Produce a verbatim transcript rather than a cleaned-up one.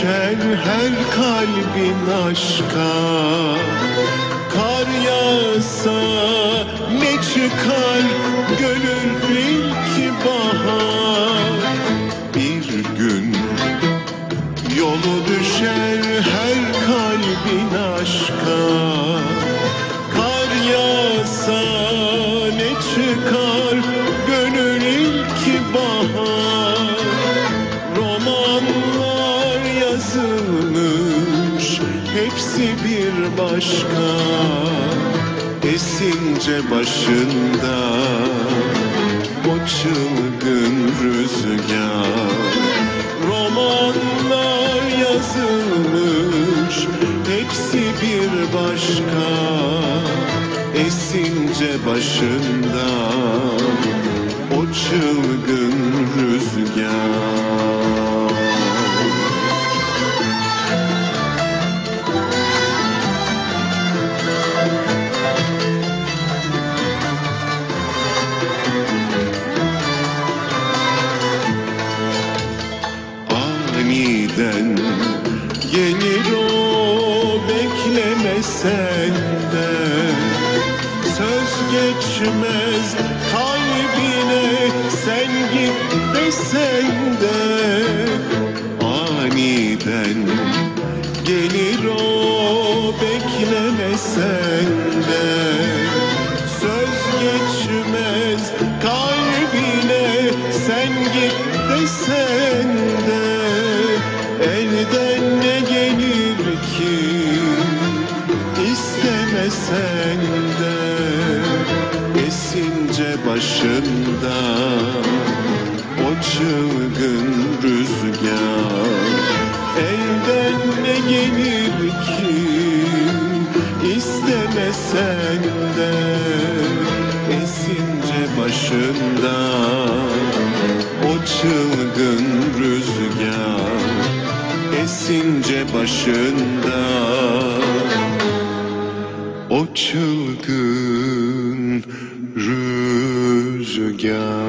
düşer her kalbin aşka. Kar yağsa ne çıkar gönül ilk bahar. Bir gün yolu düşer her kalbin aşka. Kar yağsa ne çıkar gönül ilk bahar. Romanlar yazılmış hepsi bir başka. Esince başında o çılgın rüzgar. Romanlar yazılmış hepsi bir başka. Esince başında o çılgın rüzgar. Aniden gelir o beklemesen de. Söz geçmez kalbine sen git desen de. Aniden gelir o beklemesen de. Söz geçmez kalbine sen git desen de. Elden ne gelir ki istemesen de. Esince başında o çılgın rüzgar. Elden ne gelir ki istemesen de. Esince başında o çılgın rüzgar. Esince başında o çılgın rüzgar.